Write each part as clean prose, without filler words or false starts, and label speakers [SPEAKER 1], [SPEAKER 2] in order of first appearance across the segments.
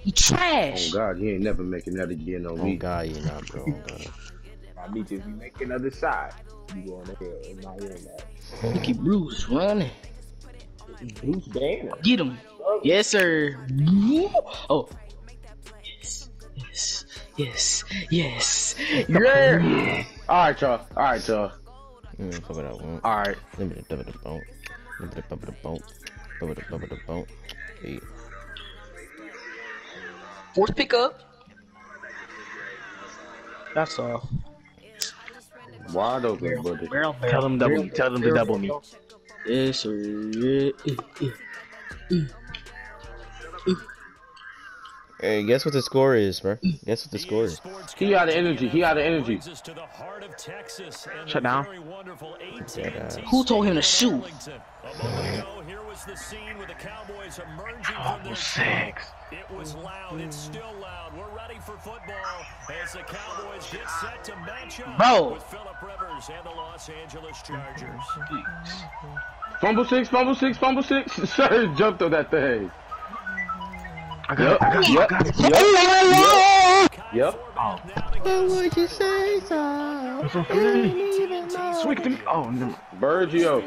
[SPEAKER 1] He trash.
[SPEAKER 2] Oh God, he ain't never making that again on me.
[SPEAKER 3] Oh God, you not, bro. Oh God.
[SPEAKER 4] I need you. If you make another shot, you going to hell. I'm not hearing that.
[SPEAKER 1] Look at Bruce running.
[SPEAKER 4] Bruce Banner.
[SPEAKER 1] Get him. Yes, sir. Oh. Yes. Yeah.
[SPEAKER 2] All right, y'all.
[SPEAKER 3] Fuck it up, man.
[SPEAKER 2] All right.
[SPEAKER 3] Let me double the bump. Let me double the bump. Double the bump. Hey.
[SPEAKER 1] Force pickup. That's all.
[SPEAKER 2] Wide open, buddy.
[SPEAKER 4] Tell them to double me.
[SPEAKER 1] Yes, sir.
[SPEAKER 3] Hey, guess what the score is, bro? Guess what the score is?
[SPEAKER 2] He out of energy.
[SPEAKER 4] Shut down.
[SPEAKER 1] Who told him to shoot?
[SPEAKER 4] Oh, 6.
[SPEAKER 5] It was loud. It's still loud. We're ready for football as the Cowboys get set to match up with Phillip Rivers and the Los Angeles Chargers.
[SPEAKER 2] Fumble six. Sir, jumped on that thing.
[SPEAKER 4] I got it.
[SPEAKER 2] Yep.
[SPEAKER 3] What would you say, so?
[SPEAKER 4] Swing to me. Oh, no.
[SPEAKER 2] Virgil.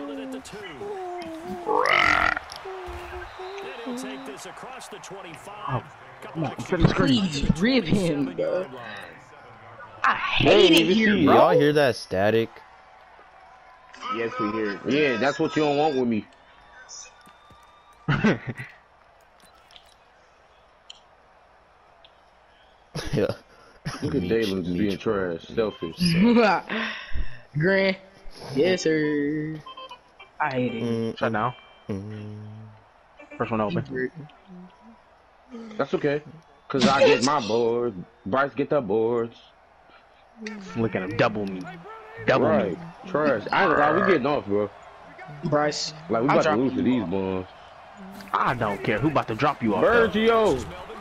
[SPEAKER 5] He'll take this across the 25.
[SPEAKER 4] Oh, come on. Set the screen.
[SPEAKER 1] Please rib him, bro. I hate it here, bro.
[SPEAKER 3] Y'all hear that static?
[SPEAKER 4] Yes, we hear it.
[SPEAKER 2] Yeah, that's what you don't want with me.
[SPEAKER 3] Yeah.
[SPEAKER 2] Look at Dalen just being trash, selfish.
[SPEAKER 1] Grant. Yes, sir. I hate it.
[SPEAKER 4] Shut down. First one open.
[SPEAKER 2] That's okay, cause I get my board. Bryce get the boards.
[SPEAKER 4] Look at him. Double me. Double
[SPEAKER 2] Right,
[SPEAKER 4] me.
[SPEAKER 2] trash. I ain't gonna lie, we getting off, bro.
[SPEAKER 1] Bryce.
[SPEAKER 2] Like we about to lose to these boys.
[SPEAKER 4] I don't care. Who about to drop you off?
[SPEAKER 2] Virgil.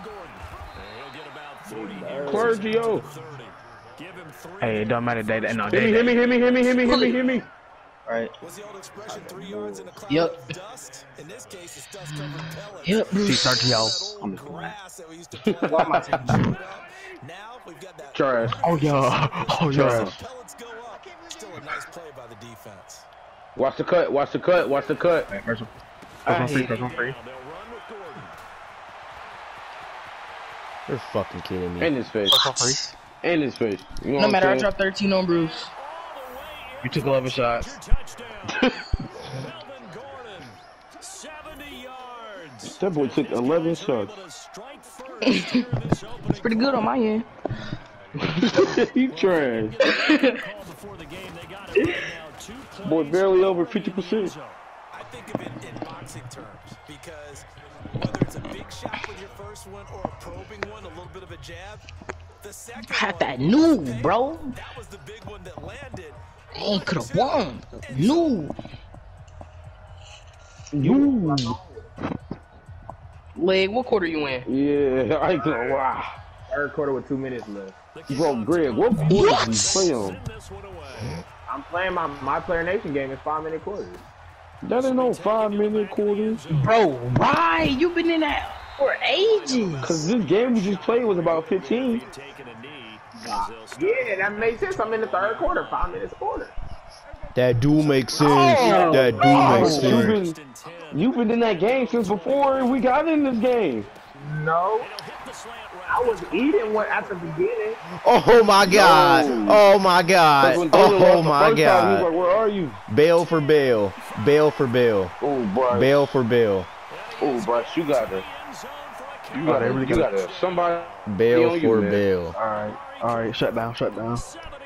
[SPEAKER 2] Clergio.
[SPEAKER 4] Hey, it don't matter. They no.
[SPEAKER 2] Hit me.
[SPEAKER 1] Right.
[SPEAKER 5] Was the old expression 3 yards in a cloud
[SPEAKER 1] Yep.
[SPEAKER 5] of dust? In this case, it's dust covered pellets.
[SPEAKER 1] Yep,
[SPEAKER 4] See,
[SPEAKER 1] Bruce.
[SPEAKER 4] Sergio. I'm
[SPEAKER 5] Grass that we used to play.
[SPEAKER 1] Why am I taking
[SPEAKER 5] Now we've got that.
[SPEAKER 2] Trash.
[SPEAKER 4] Oh, yeah. Oh, yeah.
[SPEAKER 5] Pellets go up. Still a nice play by the defense.
[SPEAKER 2] Watch the cut.
[SPEAKER 4] Hey, first one free.
[SPEAKER 5] They'll run with Gordon.
[SPEAKER 3] You're fucking kidding me.
[SPEAKER 2] In his face.
[SPEAKER 4] First
[SPEAKER 2] You know
[SPEAKER 1] No
[SPEAKER 2] what
[SPEAKER 1] matter, I
[SPEAKER 2] I'm saying?
[SPEAKER 1] dropped 13 on Bruce.
[SPEAKER 4] You took 11 shots.
[SPEAKER 5] Touchdown. Melvin Gordon, 70 yards.
[SPEAKER 2] That boy took 11 shots.
[SPEAKER 5] Able to strike first in this opening
[SPEAKER 1] It's pretty good on my end.
[SPEAKER 2] He trash.
[SPEAKER 5] call before the game. They got it right now. 2 plays.
[SPEAKER 2] Boy, barely over 50%.
[SPEAKER 5] I think of it in boxing terms because whether it's a big shot with your first one or a probing one, a little bit of a jab, the second
[SPEAKER 1] Had
[SPEAKER 5] one,
[SPEAKER 1] that new, bro.
[SPEAKER 5] that was the big one that landed.
[SPEAKER 1] Ain't could have won. New. Leg, what quarter you in?
[SPEAKER 2] Yeah, I ain't gonna lie.
[SPEAKER 4] Third quarter with 2 minutes left.
[SPEAKER 2] Bro, Greg, what quarter you play on?
[SPEAKER 5] Send this one away.
[SPEAKER 4] I'm playing my Player Nation game. It's 5-minute quarters.
[SPEAKER 2] That ain't no 5-minute quarters.
[SPEAKER 1] Bro, why? You been in that for ages.
[SPEAKER 2] Cause this game we just played was about 15.
[SPEAKER 5] Taking a knee.
[SPEAKER 4] Yeah, that makes sense. I'm in the third quarter. 5 minutes quarter.
[SPEAKER 3] That do make sense. That do make sense.
[SPEAKER 2] You've been in that game since before we got in this game.
[SPEAKER 4] No. I was eating one at the beginning.
[SPEAKER 3] Oh my God. Oh my God.
[SPEAKER 2] When Taylor lost
[SPEAKER 3] Oh
[SPEAKER 2] the
[SPEAKER 3] my
[SPEAKER 2] first time, he was like,
[SPEAKER 3] God.
[SPEAKER 2] where are you?
[SPEAKER 3] Bail for bail. Bail for bail.
[SPEAKER 2] Oh, Bryce.
[SPEAKER 3] Bail for bail.
[SPEAKER 2] Oh, Bryce, you gotta. Somebody.
[SPEAKER 3] Bail
[SPEAKER 2] on you,
[SPEAKER 3] for
[SPEAKER 2] man.
[SPEAKER 3] bail.
[SPEAKER 4] All right. Shut down.